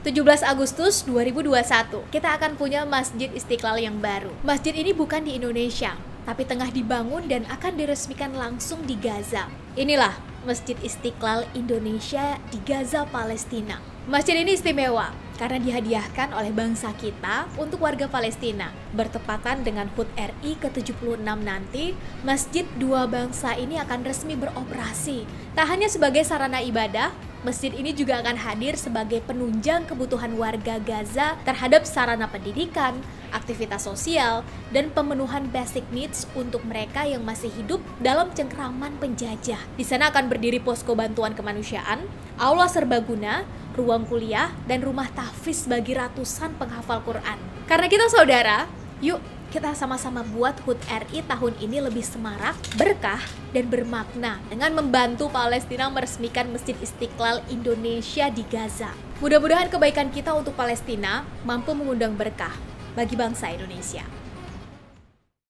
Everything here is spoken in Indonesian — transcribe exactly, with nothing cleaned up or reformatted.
tujuh belas Agustus dua ribu dua puluh satu, kita akan punya Masjid Istiqlal yang baru. Masjid ini bukan di Indonesia, tapi tengah dibangun dan akan diresmikan langsung di Gaza. Inilah Masjid Istiqlal Indonesia di Gaza, Palestina. Masjid ini istimewa karena dihadiahkan oleh bangsa kita untuk warga Palestina. Bertepatan dengan H U T R I ke tujuh puluh enam nanti, Masjid Dua Bangsa ini akan resmi beroperasi. Tak hanya sebagai sarana ibadah, masjid ini juga akan hadir sebagai penunjang kebutuhan warga Gaza terhadap sarana pendidikan, aktivitas sosial, dan pemenuhan basic needs untuk mereka yang masih hidup dalam cengkraman penjajah. Di sana akan berdiri posko bantuan kemanusiaan, aula serbaguna, ruang kuliah, dan rumah tahfiz bagi ratusan penghafal Quran. Karena kita saudara, yuk kita sama-sama buat H U T R I tahun ini lebih semarak, berkah, dan bermakna dengan membantu Palestina meresmikan Masjid Istiqlal Indonesia di Gaza. Mudah-mudahan kebaikan kita untuk Palestina mampu mengundang berkah bagi bangsa Indonesia.